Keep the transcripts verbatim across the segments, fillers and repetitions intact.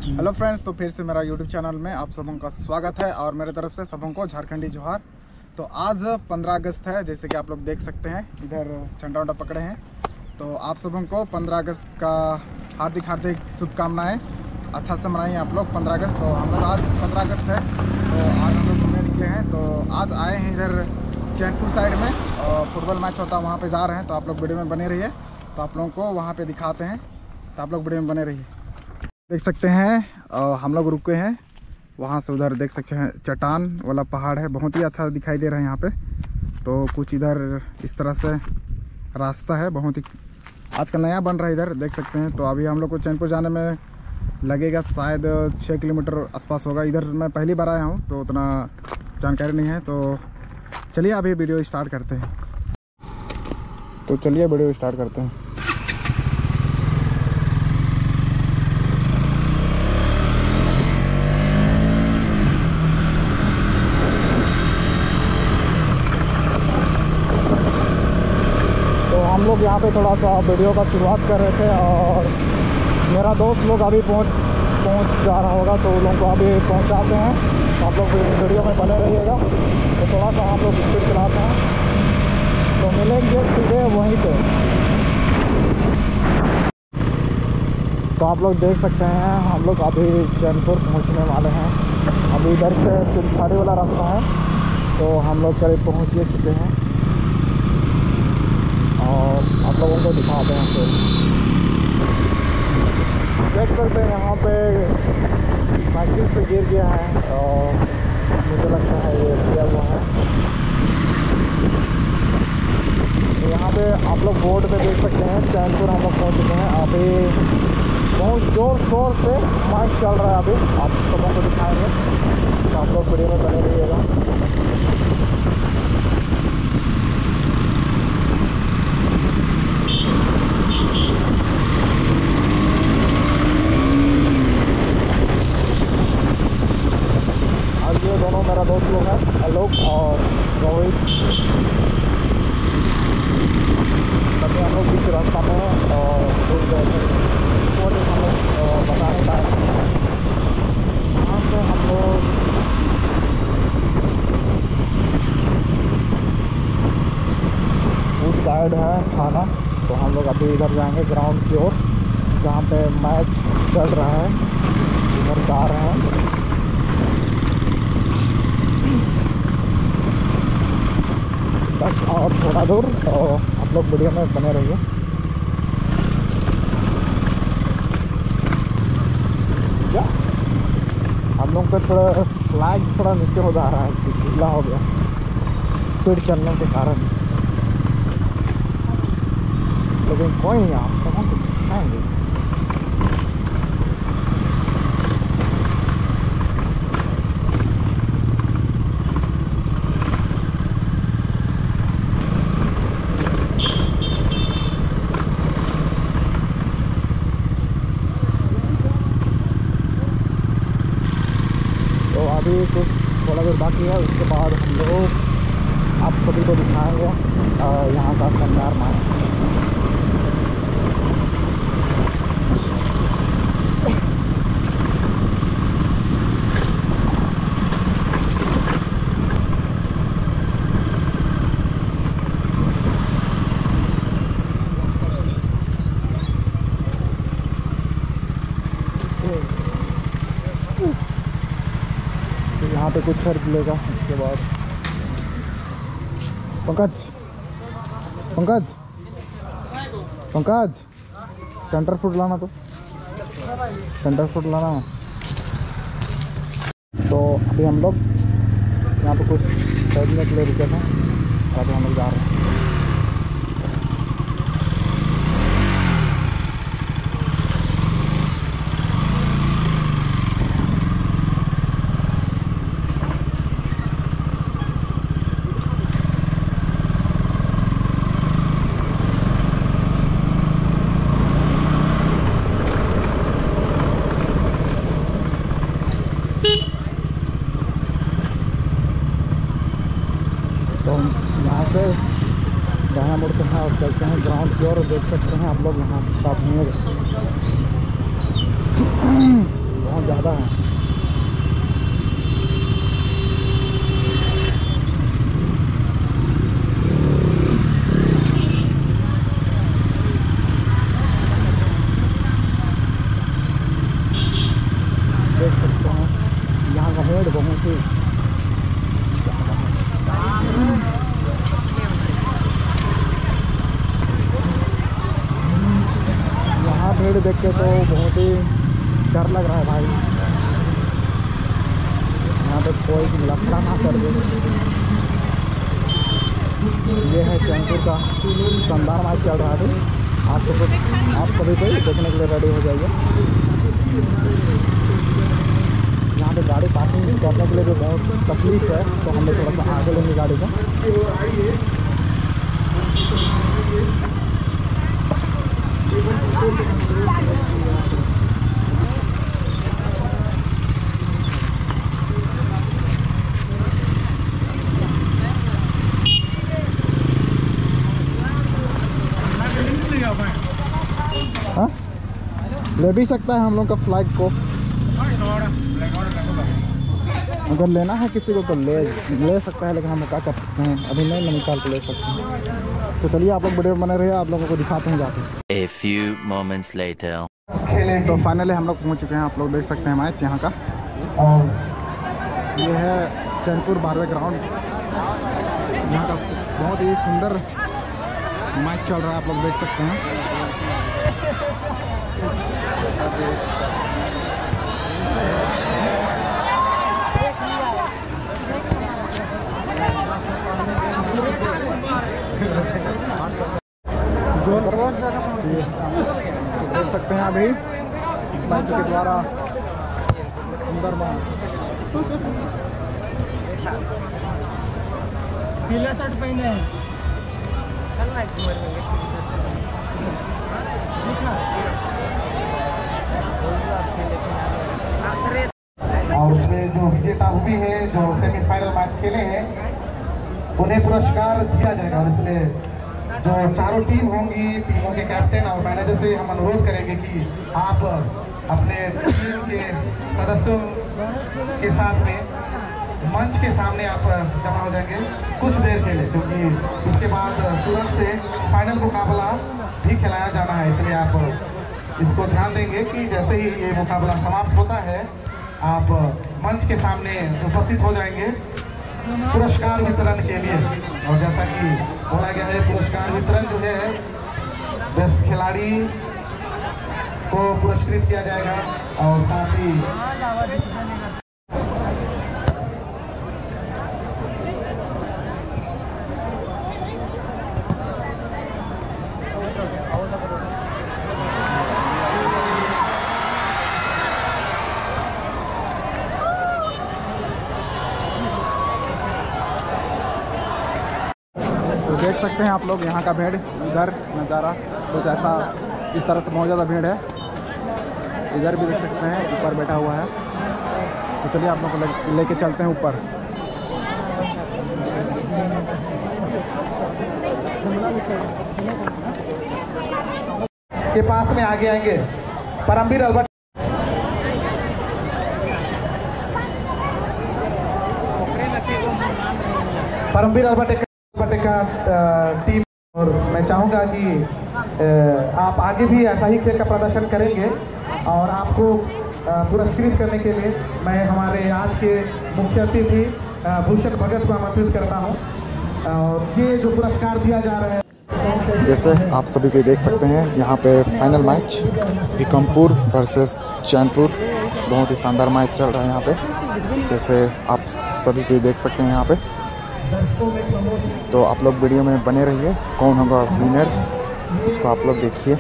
Hello friends, तो फिर से मेरा यूट्यूब चैनल में आप सबों का स्वागत है और मेरे तरफ से सबों को झारखंडी जोहार। तो आज पंद्रह अगस्त है, जैसे कि आप लोग देख सकते हैं इधर झंडा वंडा पकड़े हैं। तो आप सबों को पंद्रह अगस्त का हार्दिक हार्दिक शुभकामनाएं। अच्छा से मनाइए आप लोग पंद्रह अगस्त। तो हम लोग आज पंद्रह अगस्त है तो आज हम लोग घूमने निकले हैं। तो आज आए हैं इधर चैनपुर साइड में और फुटबॉल मैच होता है, वहाँ पर जा रहे हैं। तो आप लोग वीडियो में बने रहिए, तो आप लोगों को वहाँ पर दिखाते हैं। तो आप लोग वीडियो में बने रहिए। देख सकते हैं आ, हम लोग रुके हैं वहाँ से, उधर देख सकते हैं चट्टान वाला पहाड़ है, बहुत ही अच्छा दिखाई दे रहा है यहाँ पे। तो कुछ इधर इस तरह से रास्ता है, बहुत ही आजकल नया बन रहा है इधर, देख सकते हैं। तो अभी हम लोग को चैनपुर जाने में लगेगा शायद छः किलोमीटर आसपास होगा। इधर मैं पहली बार आया हूँ तो उतना जानकारी नहीं है। तो चलिए अभी वीडियो स्टार्ट करते हैं। तो चलिए वीडियो स्टार्ट करते हैं। हम लोग यहाँ पे थोड़ा सा वीडियो का शुरुआत कर रहे थे और मेरा दोस्त लोग अभी पहुँच पहुँच जा रहा होगा, तो उन लोगों को अभी पहुँचाते हैं। तो आप लोग वीडियो में बने रहिएगा। तो थोड़ा सा हम लोग स्पीड चलाते हैं, तो मिलेंगे सीधे वहीं पे। तो आप लोग देख सकते हैं हम लोग अभी चैनपुर पहुँचने वाले हैं। अभी इधर से चिलखाड़ी वाला रास्ता है, तो हम लोग करीब पहुँच ही चुके हैं और आप लोगों को दिखाते हैं। फिर देख सकते हैं यहाँ पे साइकिल से गिर गया है और मुझे लगता है ये किया हुआ है। तो यहाँ पे आप लोग बोर्ड पे देख सकते हैं चैनपुर हम लोग पहुँच चुके हैं। अभी बहुत ज़ोर शोर से माइक चल रहा है, अभी आप सबों को दिखाएंगे। तो आप लोग वीडियो में बने रहिएगा। दोनों मेरा दोस्त लोग हैं, आलोक और रोहित। तभी हम लोग बीच रास्ता में और दूर गए थे, हम लोग बताने का यहाँ से हम लोग उस साइड है थाना। तो हम लोग अभी इधर जाएंगे ग्राउंड की ओर, जहाँ पे मैच चल रहा है, इधर जा रहे हैं। बस और थोड़ा दूर, तो आप लोग वीडियो में बने रहिए। क्या हम लोग का थोड़ा फ्लैग थोड़ा नीचे हो जा रहा है, ढीला हो गया स्पीड चलने के कारण, लेकिन कोई नहीं, आप सब कुछ दिखाएंगे। अभी कुछ थोड़ा देर बाकी है, उसके बाद हम लोग आप सभी को दिखाएंगे यहाँ का शानदार मार्ग। यहाँ पे कुछ खरीद लेगा। उसके बाद पंकज पंकज पंकज सेंटर फूड लाना, तो सेंटर फूड लाना। तो अभी हम लोग यहाँ पे कुछ खरीदने के लिए रुके थे और अभी हम लोग जा रहे हैं। तो यहाँ से दायां मुड़ते हैं और चलते हैं ग्राउंड की ओर। देख सकते हैं आप लोग यहाँ का भीड़ बहुत ज़्यादा है। देख सकते हैं यहाँ का भीड़ बहुत ही यहाँ भीड़ देख के तो बहुत ही डर लग रहा है भाई। यहाँ पे कोई लफड़ा ना कर दे। ये है चैनपुर का शानदार मैच चल रहा है। आप सब आप सभी को देखने के लिए रेडी हो जाइए। यहाँ पे गाड़ी पार्किंग करने के लिए भी बहुत तकलीफ है, तो हम लोग थोड़ा सा आगे लेंगे गाड़ी को। हाँ ले भी सकता है हम लोग का फ्लैग को। अगर लेना है किसी को तो ले ले सकता है, लेकिन हम क्या कर सकते हैं, अभी नहीं निकाल के ले सकते हैं। तो चलिए आप लोग वीडियो बने रहिए, आप लोगों को दिखाते हैं जाके। A few moments later. तो फाइनली हम लोग पहुंच चुके हैं। आप लोग देख सकते हैं मैच यहाँ का। ये है चैनपुर बारहवे ग्राउंड। यहाँ का बहुत ही सुंदर मैच चल रहा है, आप लोग देख सकते हैं। देख सकते हैं अभी मैच के द्वारा सुंदर पीला शर्ट पहने हैं। और उसमें जो विजेता हुई है, जो सेमीफाइनल मैच खेले हैं, उन्हें पुरस्कार दिया जाएगा। और इसमें जो चारों टीम होंगी, टीमों के कैप्टन और मैनेजर से हम अनुरोध करेंगे कि आप अपने टीम के सदस्यों के साथ में मंच के सामने आप जमा हो जाएंगे कुछ देर के लिए, क्योंकि उसके बाद तुरंत से फाइनल मुकाबला भी खिलाया जाना है। इसलिए आप इसको ध्यान देंगे कि जैसे ही ये मुकाबला समाप्त होता है, आप मंच के सामने उपस्थित हो जाएंगे पुरस्कार वितरण के लिए। और जैसा कि बोला गया है, पुरस्कार वितरण जो है बेस्ट खिलाड़ी को पुरस्कृत किया जाएगा और साथ ही देख सकते हैं आप लोग यहाँ का भीड़। इधर नज़ारा कुछ ऐसा, इस तरह से बहुत ज़्यादा भीड़ है। इधर भी देख सकते हैं, ऊपर बैठा हुआ है। तो चलिए आप लोग को लेके चलते हैं ऊपर। के पास में आगे आएंगे परमवीर अल्बर्ट। परमवीर अल्बर्ट का टीम, और मैं चाहूँगा कि आप आगे भी ऐसा ही खेल का प्रदर्शन करेंगे। और आपको पुरस्कृत करने के लिए मैं हमारे आज के मुख्य अतिथि भूषण भगत को आमंत्रित करता हूँ। और ये जो पुरस्कार दिया जा रहा है, जैसे आप सभी को देख सकते हैं, यहाँ पे final match Bhikampur versus Chainpur, बहुत ही शानदार मैच चल रहा है यहाँ पे। जैसे आप सभी को देख सकते हैं यहाँ पे। तो आप लोग वीडियो में बने रहिए, कौन होगा विनर इसको आप लोग देखिए।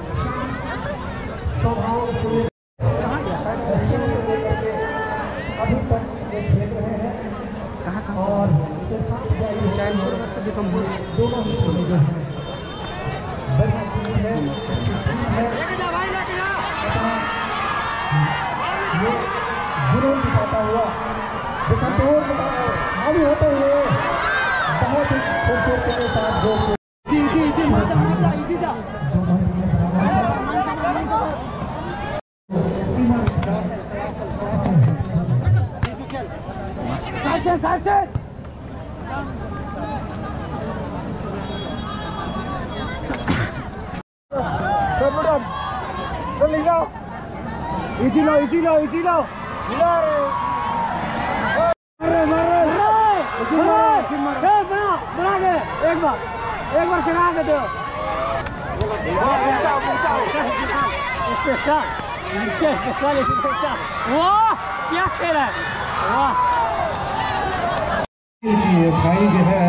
बहुत ही खूबसूरती के साथ जो जी जी जी मजा मजा जी जा से साइड से इजी लो इजी लो इजी लो मारे मारे बना बना दे एक बार एक बार चढ़ा के दो वाह क्या खेल है वाह भाई जो है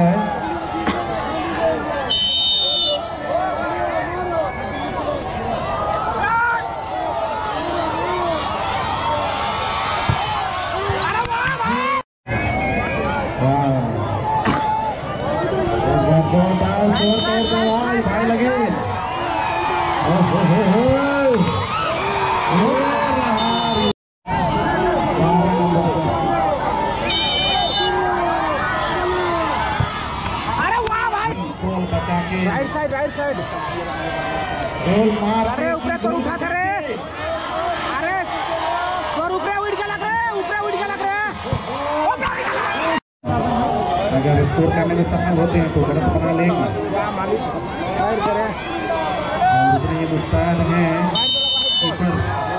भाई लगे अरे वाह भाई गोल बचा के right side right side goal मार अरे ऊपर तो उठा करे अरे और ऊपर उड़ के लग रहे ऊपर उड़ के लग रहे अगर स्कोर करने में सफल होते हैं तो गलत बना लेंगे और दूसरे ये मुस्ताद है कीपर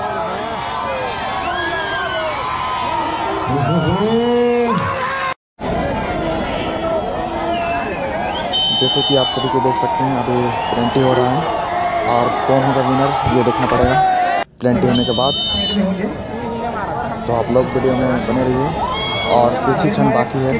जैसे कि आप सभी को देख सकते हैं अभी प्लेंटी हो रहा है और कौन होगा विनर ये देखना पड़ेगा प्लेंटी होने के बाद। तो आप लोग वीडियो में बने रहिए और कुछ ही क्षण बाकी है।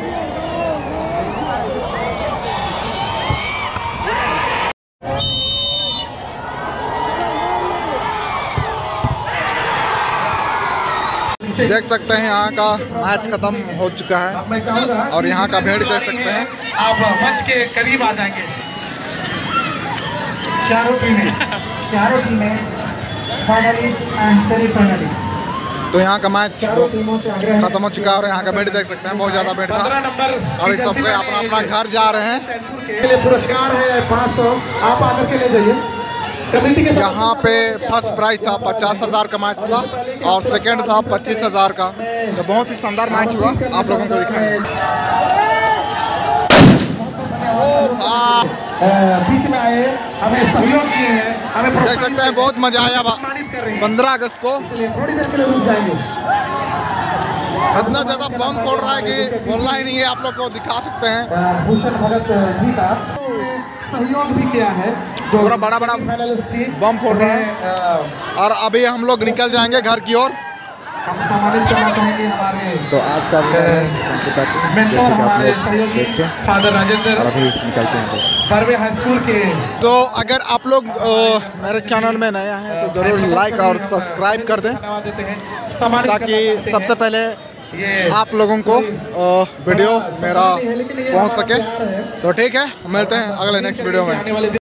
देख सकते हैं यहाँ का मैच खत्म हो चुका है और यहाँ का भीड़ देख सकते हैं। आप मंच के करीब आ जाएंगे। चारों टीमें चारों टीमें फाइनलिस्ट एंड सेमीफाइनलिस्ट तो यहाँ का मैच चारों टीमों से आग्रह है। खत्म हो चुका है और यहाँ का भीड़ देख सकते हैं बहुत ज़्यादा भीड़ था। पंद्रह नंबर अभी सबके अपना अपना घर जा रहे हैं। के लिए पुरस्कार है पाँच सौ आप आकर के ले जाइए। कमेटी के यहाँ पे फर्स्ट प्राइज था पचास हज़ार का मैच था और सेकंड था पच्चीस हज़ार का। तो बहुत ही शानदार मैच हुआ आप लोगों को दिखाएंगे। बीच में आए हमें सहयोग किए हैं हमें देख सकते हैं बहुत मजा आया पंद्रह अगस्त को। थोड़ी देर के लिए रुक जाएंगे। इतना ज़्यादा बम फोड़ रहा है कि बोलना ही नहीं है। आप लोग को दिखा सकते हैं भूषण भगत जी का सहयोग भी किया है जो पूरा बड़ा बड़ा बम फोड़ रहा है। और अभी हम लोग निकल जाएंगे घर की ओर। हम सम्मानित करना चाहेंगे हमारे तो आज का वीडियो है जैसे कि आप लोग देखते हैं फादर राजेंद्र और अभी निकलते हैं। बरवे हाई स्कूल के तो अगर आप लोग अ, मेरे चैनल में नया हैं तो ज़रूर लाइक और सब्सक्राइब कर दें ताकि सबसे पहले आप लोगों को अ, वीडियो मेरा पहुंच सके। तो ठीक है मिलते हैं अगले नेक्स्ट वीडियो में।